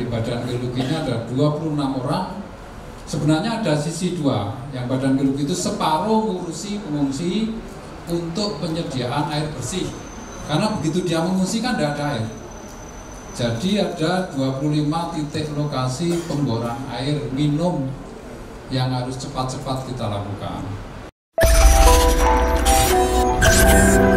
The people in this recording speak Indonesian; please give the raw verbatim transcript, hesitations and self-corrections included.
dari Badan Geologi ini ada dua puluh enam orang. Sebenarnya ada sisi dua, yang Badan Geologi itu separuh ngurusi pengungsi untuk penyediaan air bersih. Karena begitu dia mengungsi kan tidak ada air. Jadi ada dua puluh lima titik lokasi pemboran air minum yang harus cepat-cepat kita lakukan.